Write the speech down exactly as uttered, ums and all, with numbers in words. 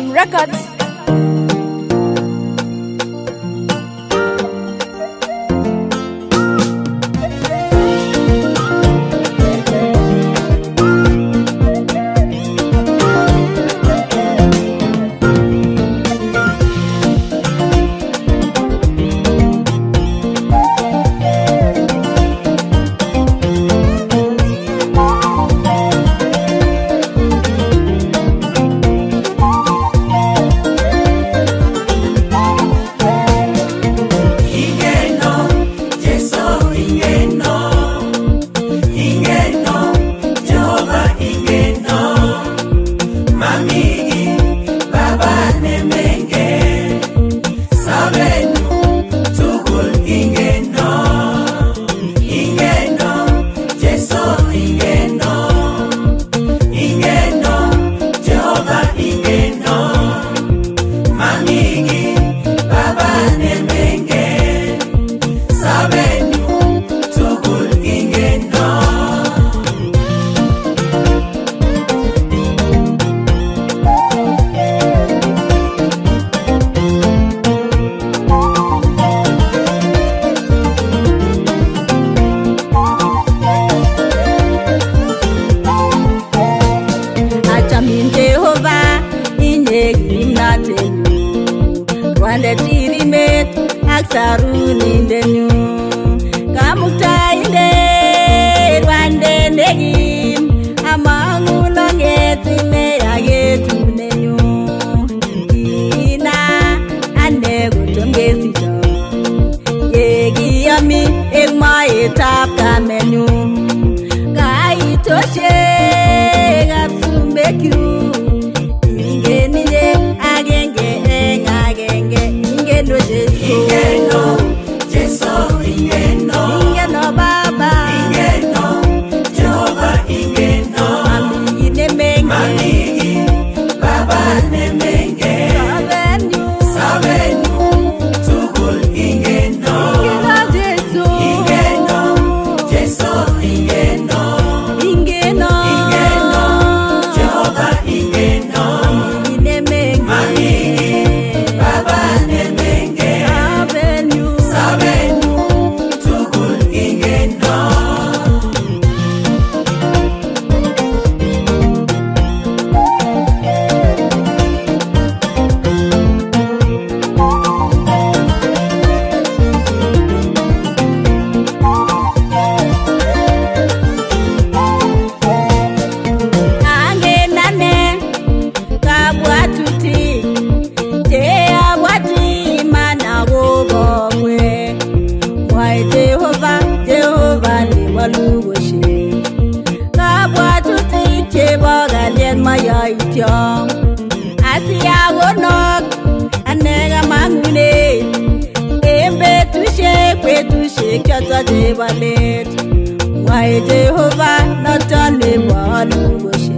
Dream Records. Wanda tiri met aksaruni denyu kamukta inde wande negim amangulo ngetine yagetu nenyu ina ande gutongesijo yegi yami egma etap kamenu kaitoshe gapsumbeku ingeniye agenge engagenge ingeno jesu ingeno jesu ingeno ingeno baba ingeno jehova ingeno mami nemenge mami baba nemenge sabenyu sabenyu tugul ingeno ingeno jesu ingeno jesu ingeno ingeno ingeno jehova ingeno mami baba nemenge sabenyu sabenyu tugul ingeno angenane kabwatuti Jea wati mana wogokwe Mwai Jehova, Jehova ni walugoshe Kabwatuti cheboga lien maya ityong Asiya wonok, anega mangune Embe tushe, kwe tushe kyata jebalet Mwai Jehova, natale walugoshe